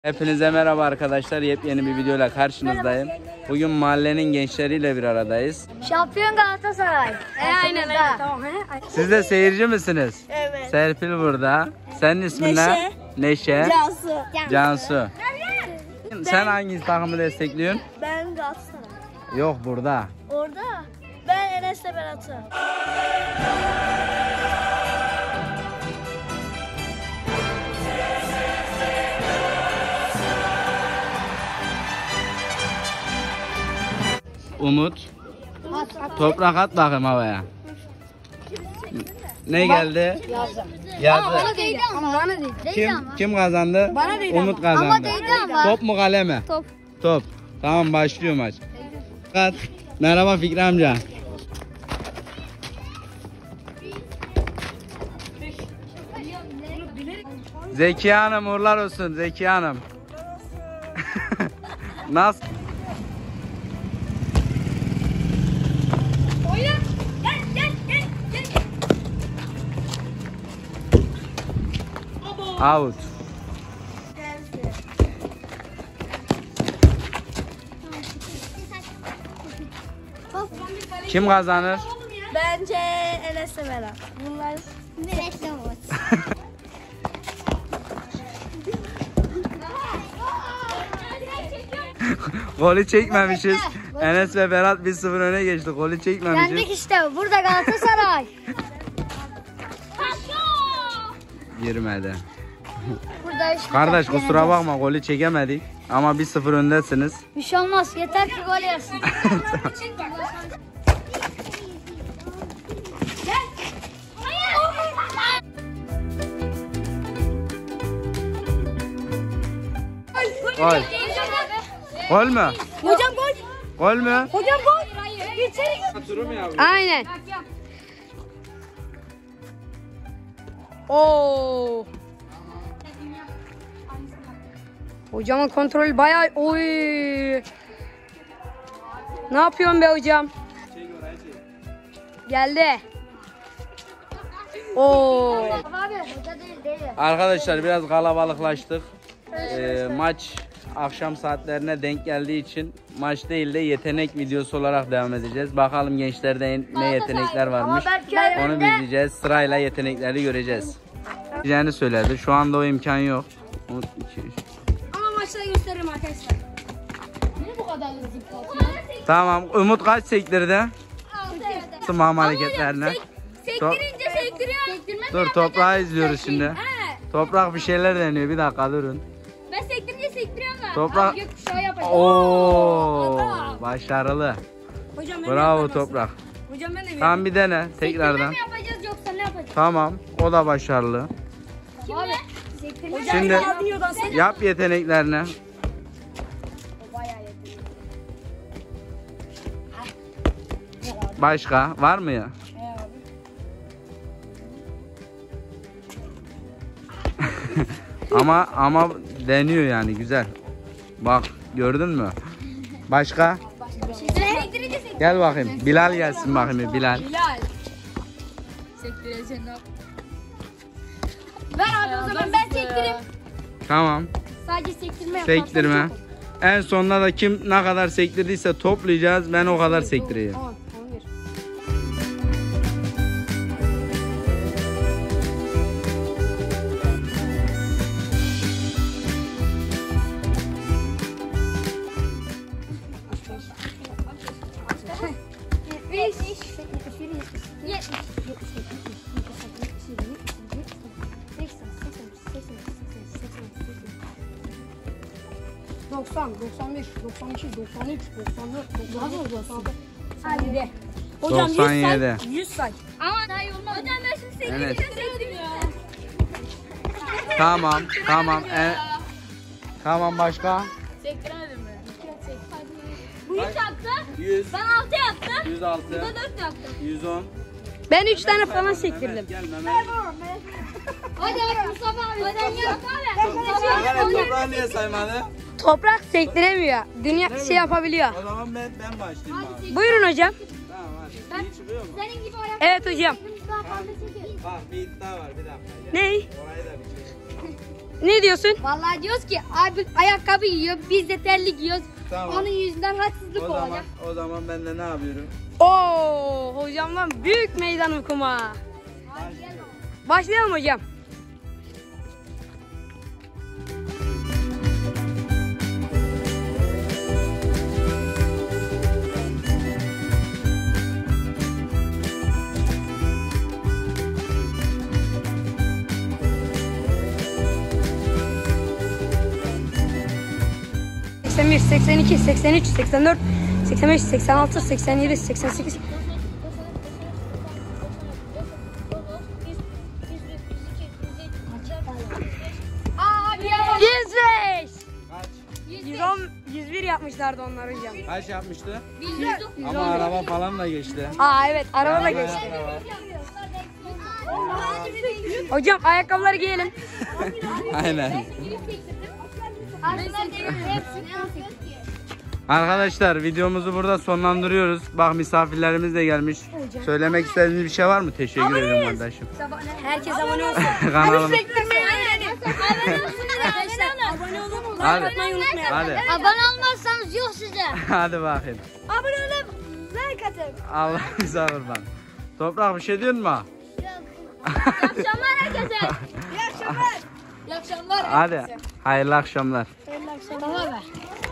Hepinize merhaba arkadaşlar. Yepyeni bir videoyla karşınızdayım. Bugün mahallenin gençleriyle bir aradayız. Şampiyon Galatasaray. Aynen öyle. Tamam. Siz de seyirci misiniz? Evet. Serpil burada. Senin ismin ne? Neşe. Cansu. Cansu. Sen hangi takımı destekliyorsun? Ben Galatasaray. Yok burada. Orada ben Enes'le Berat'ı. Umut. Toprak at bakayım havaya. Ne geldi? Yazdı. Bana değdi ama bana değdi. Kim kazandı? Bana değdi Umut ama. kazandı. Ama değdi ama. Top mu kale mi? Top. Top. Tamam başlıyor maç. Kat. Merhaba Fikri amca. Zekiye Hanım uğurlar olsun Zekiye Hanım. Nasıl? Out. Kim kazanır? Bence Enes'le Berat. Bunlar Enes'le Umut. Golü çekmemişiz. Enes ve Berat 1-0 öne geçti. Golü çekmemişiz. Yendik işte. Burada Galatasaray. Girmedi. Burada işte. Kardeş kusura bakma golü çekemedik. Ama 1-0 öndesiniz. Bir şey olmaz. Yeter ki gol yesin. Gol. Gol mü? Hocam gol. Gol mü? Hocam gol. Geçelim. Aynen. Oo. Hocamın kontrolü bayağı oy. Ne yapıyorsun be hocam? Geldi. Oo. Arkadaşlar biraz kalabalıklaştık. Maç akşam saatlerine denk geldiği için maç değil de yetenek videosu olarak devam edeceğiz. Bakalım gençlerde ne yetenekler varmış. Onu bileceğiz. Sırayla yetenekleri göreceğiz. Diyeceğini söyledi. Şu anda o imkan yok. Ama maçta gösteririm arkadaşlar. Niye bu kadar hızlı? Tamam. Umut kaç sektirdi? Tamam hareketlerine. Sektirince sektiriyor. Dur toprağı izliyoruz şimdi. Toprak bir şeyler deniyor. Bir dakika durun. Ben sektirince sektiriyorum da. Toprak. Gökkuşağı yapacağım. Oo, başarılı. Hocam Bravo Toprak. Hocam ben de Tamam bir dene tekrardan. mi yapacağız yoksa ne yapacağız? Tamam. O da başarılı. Abi. Sektirme. Şimdi yap yeteneklerini. Başka var mı ya? ama deniyor yani güzel. Bak gördün mü? Başka? Gel bakayım. Bilal gelsin bakayım Bilal. Sektireceksin. Ver abi o zaman ben sektireyim. Tamam. Sadece sektirme yaparsam. Sektirme. En sonunda da kim ne kadar sektirdiyse toplayacağız. Ben o kadar sektireyim. 10, 11. Doksan, 95, 92, 93, 94, 96. Hadi. Hocam 97. 100 say. Ama daha iyi olmaz. Hocam ben şimdi Evet. sektireceğim. Tamam. Tamam başka? Sektiremedim mi? Bu 100 yaptı. 100. Ben 6 yaptım. 106. Bu da 4 yaptım. 110. Ben 3 tane falan sektirdim. Gel Mehmet. Hadi Mustafa abi. Hadi yap Mehmet toprağı niye saymadı? Toprak sektiremiyor. Dünya şey yapabiliyor. O zaman ben başlayayım abi. Buyurun hocam. Tamam hadi. İyi çıkıyor mu? Senin gibi ayak. Evet hocam. Bak bir iddia var bir dakika. Ney? Orayı da bir çek. Ne diyorsun? Vallahi diyoruz ki abi ayakkabı giyiyor, biz de terlik giyiyoruz. Tamam. Onun yüzünden haksızlık olacak. O zaman ben de ne yapıyorum? Oo, hocamdan büyük meydan okuma. Başlayalım hocam. ...81, 82, 83, 84, 85, 86, 87, 88... 105! Kaç? 110, 101 yapmışlardı onlar hocam. Kaç yapmıştı? Ama araba falan da geçti. Aa evet, araba da geçti. Hocam ayakkabıları giyelim. Aynen. Arkadaşlar videomuzu burada sonlandırıyoruz. Bak misafirlerimiz de gelmiş. Söylemek istediğiniz bir şey var mı? Teşekkür ederim kardeşim. Herkes abone olsun. Kanalım. Abone olun. Hadi. Hadi. Abone olmazsanız yok size. Hadi bakayım. Abone olup like atın. Allah bize kurban. Toprak bir şey diyorsun mu? İyi akşamlar herkese. İyi akşamlar. İyi akşamlar. Hadi. Hayırlı akşamlar. Hayırlı akşamlar.